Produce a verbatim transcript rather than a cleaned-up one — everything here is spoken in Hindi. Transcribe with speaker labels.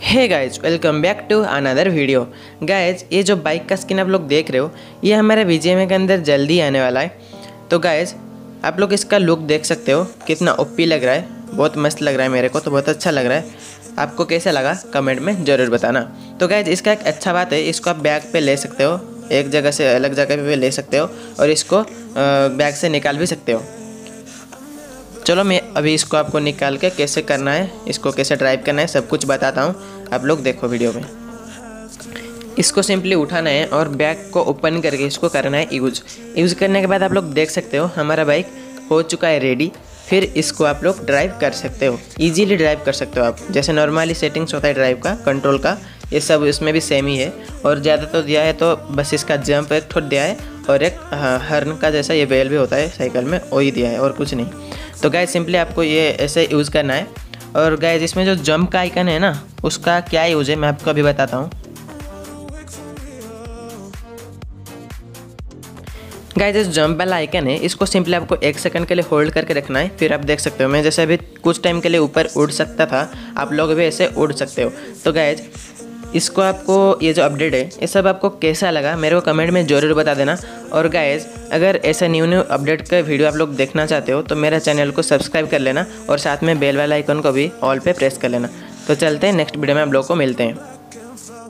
Speaker 1: Hey guys, welcome back to another video. Guys, ये जो बाइक का स्किन आप लोग देख रहे हो ये हमारे बीजीएमआई के अंदर जल्दी आने वाला है। तो गाइज आप लोग इसका लुक देख सकते हो, कितना ओपी लग रहा है, बहुत मस्त लग रहा है। मेरे को तो बहुत अच्छा लग रहा है। आपको कैसा लगा कमेंट में ज़रूर बताना। तो गाइज इसका एक अच्छा बात है, इसको आप बैग पे ले सकते हो, एक जगह से अलग जगह पे ले सकते हो और इसको बैग से निकाल भी सकते हो। चलो मैं अभी इसको आपको निकाल के कैसे करना है, इसको कैसे ड्राइव करना है, सब कुछ बताता हूँ। आप लोग देखो वीडियो में। इसको सिंपली उठाना है और बैग को ओपन करके इसको करना है यूज। यूज़ करने के बाद आप लोग देख सकते हो हमारा बाइक हो चुका है रेडी। फिर इसको आप लोग ड्राइव कर सकते हो, इजीली ड्राइव कर सकते हो आप। जैसे नॉर्मली सेटिंग्स होता है ड्राइव का, कंट्रोल का, ये सब इसमें भी सेम ही है। और ज़्यादा तो दिया है तो बस इसका जंप एक ठोट दिया है और एक हर्न का जैसा ये बेल भी होता है साइकिल में, वही दिया है और कुछ नहीं। तो गाइस सिंपली आपको ये ऐसे यूज़ करना है। और गाइस इसमें जो जंप का आइकन है ना, उसका क्या यूज़ है मैं आपको अभी बताता हूँ। गाइस इस जंप वाला आइकन है, इसको सिंपली आपको एक सेकंड के लिए होल्ड करके रखना है। फिर आप देख सकते हो मैं जैसे अभी कुछ टाइम के लिए ऊपर उड़ सकता था, आप लोग भी ऐसे उड़ सकते हो। तो गाइस इसको आपको ये जो अपडेट है ये सब आपको कैसा लगा मेरे को कमेंट में ज़रूर बता देना। और गाइस अगर ऐसा न्यू न्यू अपडेट का वीडियो आप लोग देखना चाहते हो तो मेरा चैनल को सब्सक्राइब कर लेना और साथ में बेल वाला आइकन को भी ऑल पे प्रेस कर लेना। तो चलते हैं नेक्स्ट वीडियो में आप लोग को मिलते हैं।